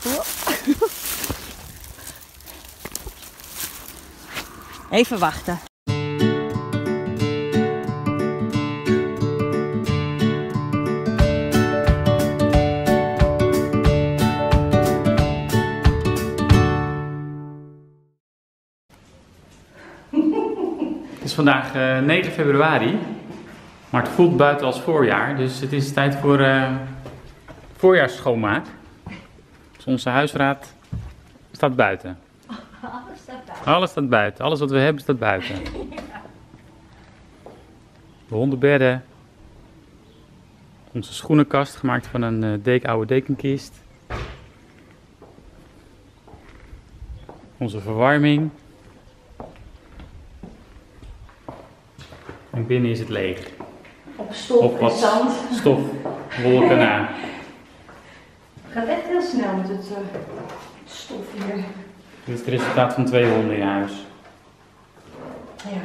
Even wachten. Het is vandaag 9 februari, maar het voelt buiten als voorjaar, dus het is tijd voor voorjaarsschoonmaak. Dus onze huisraad staat buiten. Alles staat buiten. Alles staat buiten, alles wat we hebben staat buiten. De hondenbedden, onze schoenenkast gemaakt van een oude dekenkist. Onze verwarming. En binnen is het leeg. Op stof en zand. Stofwolken na. Het gaat echt heel snel met het stof hier. Dit is het resultaat van 2 honden in huis. Ja.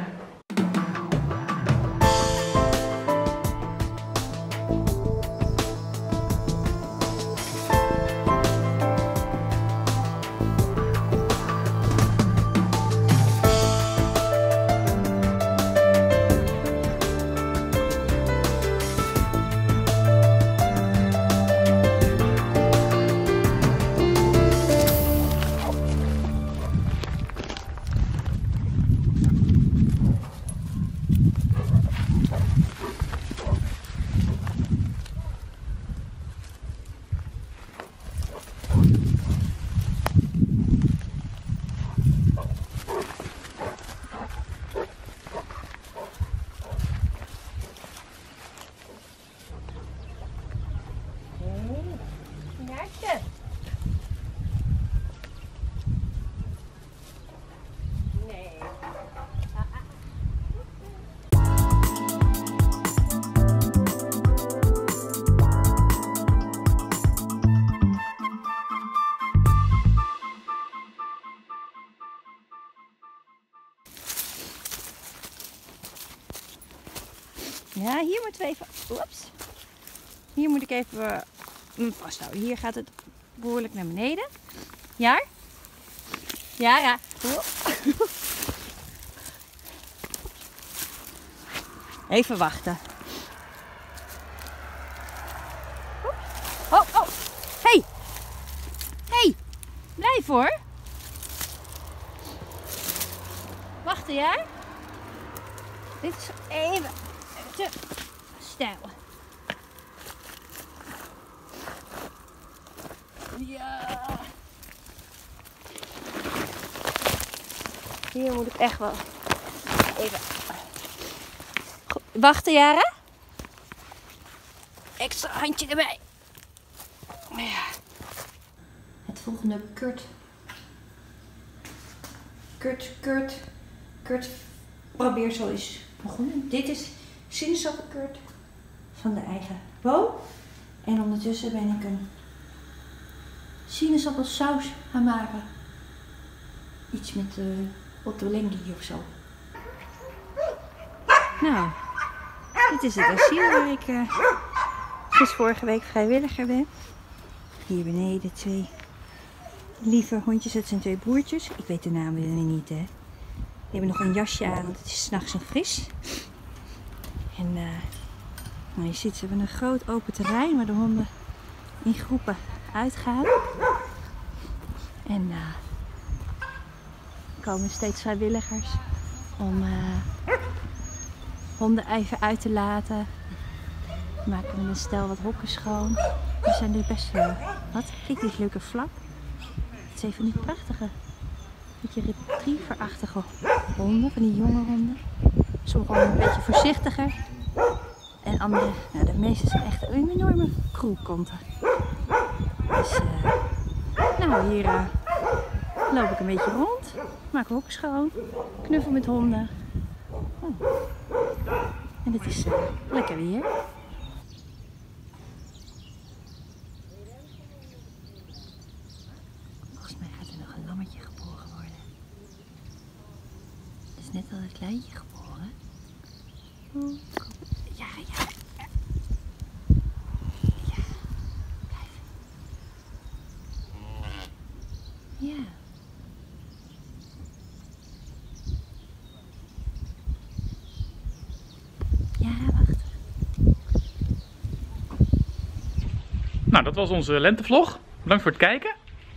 Ja, hier moeten we even. Oeps. Hier moet ik even vasthouden. Hier gaat het behoorlijk naar beneden. Ja? Jara. Even wachten. Oh, oh. Hey. Hey. Blijf hoor. Wachten, ja? Dit is even te stijl. Ja. Hier moet ik echt wel even. Goed. Wachten, Jara. Extra handje erbij. Ja. Het volgende Kurt probeer zo eens begonnen. Dit is sinaasappelkurt van de eigen boom. En ondertussen ben ik een sinaasappelsaus gaan maken. Iets met ottolenghi of zo. Nou, dit is het asiel waar ik sinds vorige week vrijwilliger ben. Hier beneden 2 lieve hondjes, het zijn 2 broertjes. Ik weet de namen weer niet, hè. Die hebben nog een jasje aan, want het is 's nachts nog fris. En nou, je ziet, ze hebben een groot open terrein waar de honden in groepen uitgaan. En er komen steeds vrijwilligers om honden even uit te laten. We maken met een stel wat hokken schoon. We zijn nu best wat? Kijk, die leuke vlak. Het zijn van die prachtige, beetje retrieverachtige honden, van die jonge honden. Sommige honden een beetje voorzichtiger. En andere, nou, de meeste zijn echt een enorme kroelkonten. Dus nou, hier loop ik een beetje rond. Maak hokken schoon. Knuffel met honden. Oh. En het is lekker weer. Net al een kleintje geboren. Oh, kom. Ja. Ja. Blijf. Ja. Ja, wacht. Nou, dat was onze lentevlog. Bedankt voor het kijken.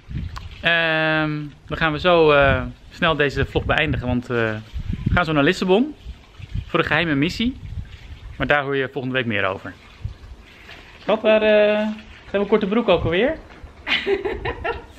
Dan gaan we zo snel deze vlog beëindigen, want we gaan zo naar Lissabon voor een geheime missie. Maar daar hoor je volgende week meer over. Schat, waar zijn we korte broek ook alweer?